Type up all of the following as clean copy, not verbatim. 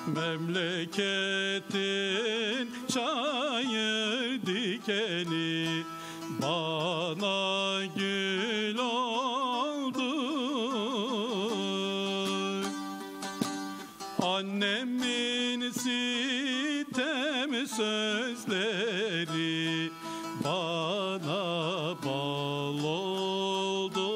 Memleketin çayır dikeni bana gül oldu. Annemin sitem sözleri bana bal oldu.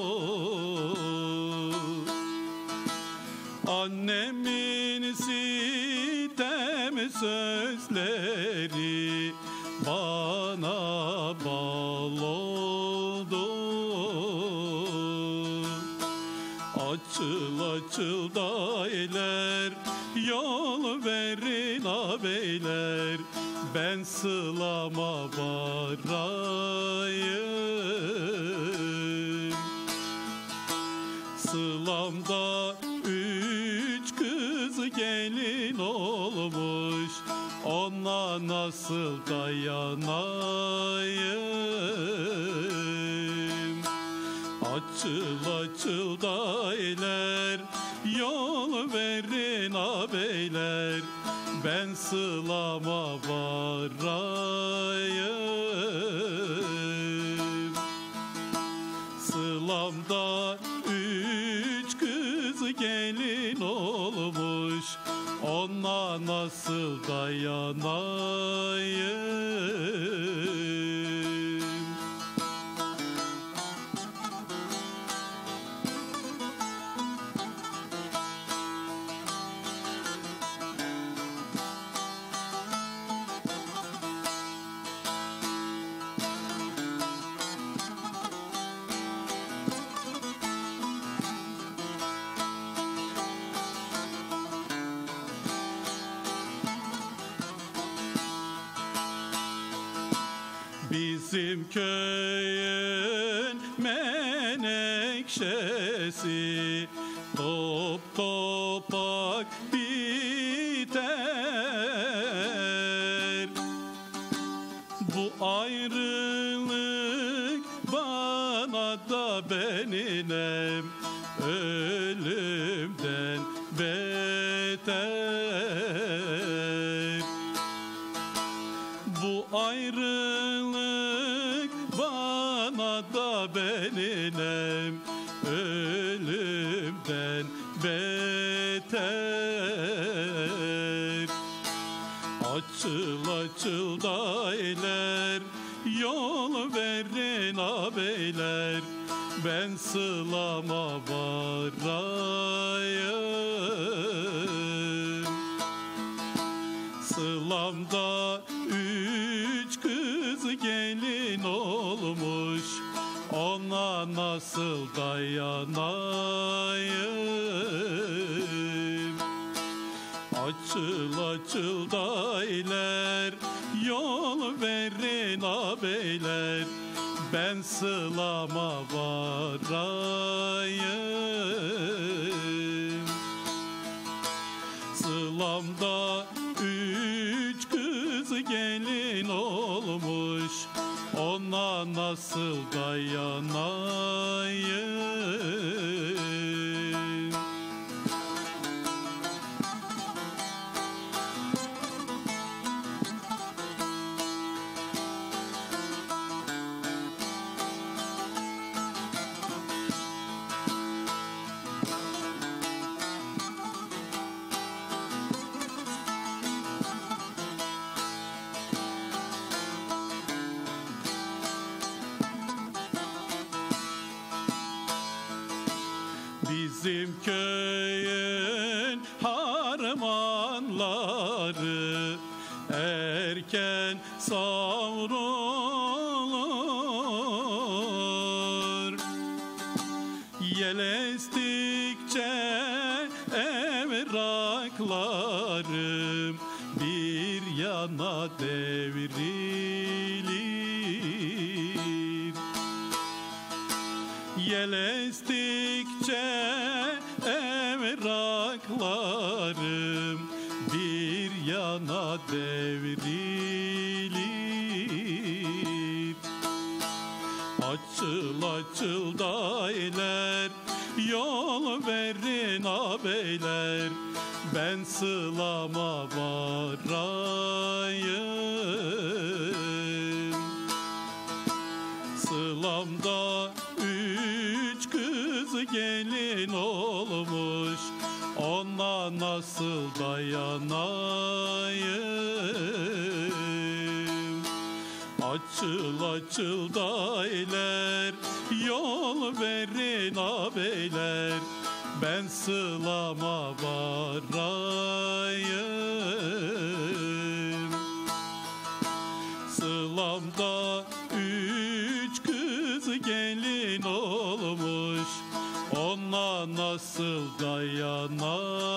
Annemin sitem sözleri bana bal oldu. Açıl açıl dailer, yol verin ağabeyler, ben sılama varayım. Sılamda 3 kız gelin olmuş, ona nasıl dayanayım? Açıl açıl dailer, yol verin ağabeyler, ben sılama varayım. Sılamda 3 kız gelin olmuş, ona nasıl dayanayım? Bizim köyün menekşesi top topak biter. Bu ayrılık bana da beninem ölümden beter. Bu ayrılık bana da beninem ölümden beter. Açıl açıl dailer, yol verin ağabeyler, ben sılama varayım. Sılamda 3 kız gelin olmuş, ona nasıl dayanayım? Açıl açıl dailer, yol verin ağabeyler, ben sılama varayım. Sılamda 3 kız gelin olmuş, ona nasıl dayanayım? Bizim köyün harmanları erken savrulur. Yel estikçe evraklarım bir yana devrilir. Yel estikçe evraklarım bir yana devrilir. Açıl açıl dailer, yol verin ağabeyler, ben ben sılama varayım. Sılamda 3 kız gelin olmuş, ona nasıl dayanayım? Açıl açıl dayler, yol verin ağabeyler, ben sılama varayım. Sılamda 3 kız gelin olmuş, ona nasıl dayanayım?